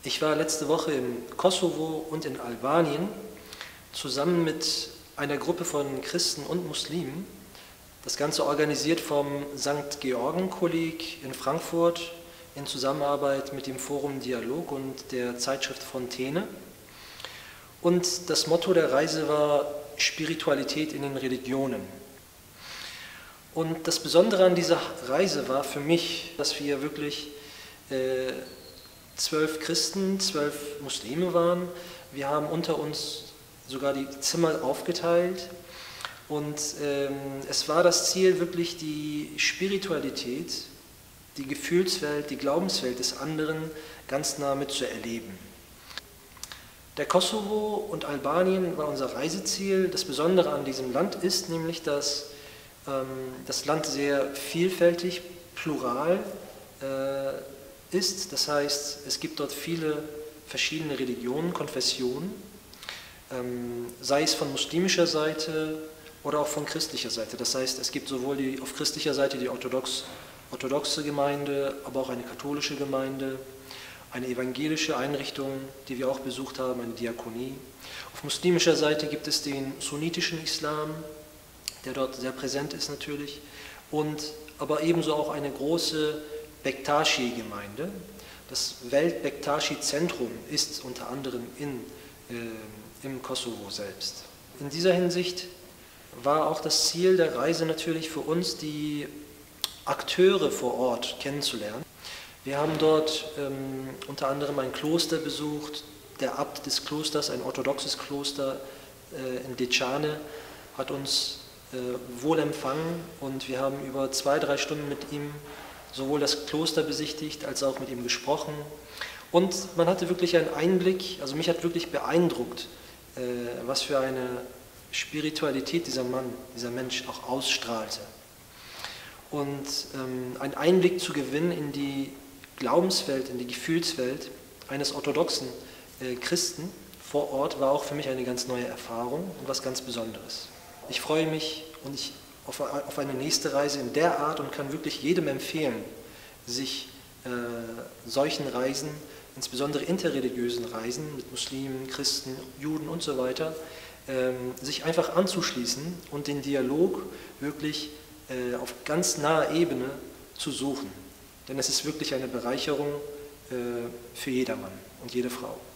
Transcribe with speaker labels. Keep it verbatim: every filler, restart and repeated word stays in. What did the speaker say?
Speaker 1: Ich war letzte Woche im Kosovo und in Albanien zusammen mit einer Gruppe von Christen und Muslimen. Das Ganze organisiert vom Sankt Georgen-Kolleg in Frankfurt in Zusammenarbeit mit dem Forum Dialog und der Zeitschrift Fontäne. Und das Motto der Reise war Spiritualität in den Religionen. Und das Besondere an dieser Reise war für mich, dass wir wirklich äh, zwölf Christen, zwölf Muslime waren. Wir haben unter uns sogar die Zimmer aufgeteilt. Und ähm, es war das Ziel, wirklich die Spiritualität, die Gefühlswelt, die Glaubenswelt des anderen ganz nah mitzuerleben. Der Kosovo und Albanien war unser Reiseziel. Das Besondere an diesem Land ist nämlich, dass ähm, das Land sehr vielfältig, plural äh, ist. Das heißt, es gibt dort viele verschiedene Religionen, Konfessionen, ähm, sei es von muslimischer Seite oder auch von christlicher Seite. Das heißt, es gibt sowohl die, auf christlicher Seite die orthodox, orthodoxe Gemeinde, aber auch eine katholische Gemeinde, eine evangelische Einrichtung, die wir auch besucht haben, eine Diakonie. Auf muslimischer Seite gibt es den sunnitischen Islam, der dort sehr präsent ist natürlich, und aber ebenso auch eine große Bektashi-Gemeinde. Das Welt-Bektashi-Zentrum ist unter anderem in, äh, im Kosovo selbst. In dieser Hinsicht war auch das Ziel der Reise natürlich für uns, die Akteure vor Ort kennenzulernen. Wir haben dort ähm, unter anderem ein Kloster besucht. Der Abt des Klosters, ein orthodoxes Kloster äh, in Decane, hat uns äh, wohl empfangen und wir haben über zwei, drei Stunden mit ihm sowohl das Kloster besichtigt, als auch mit ihm gesprochen. Und man hatte wirklich einen Einblick, also mich hat wirklich beeindruckt, äh, was für eine Spiritualität dieser Mann, dieser Mensch auch ausstrahlte. Und ähm, einen Einblick zu gewinnen in die Glaubenswelt, in die Gefühlswelt eines orthodoxen äh, Christen vor Ort war auch für mich eine ganz neue Erfahrung und was ganz Besonderes. Ich freue mich und ich auf, auf eine nächste Reise in der Art und kann wirklich jedem empfehlen, sich äh, solchen Reisen, insbesondere interreligiösen Reisen mit Muslimen, Christen, Juden und so weiter, äh, sich einfach anzuschließen und den Dialog wirklich äh, auf ganz naher Ebene zu suchen. Denn es ist wirklich eine Bereicherung äh, für jedermann und jede Frau.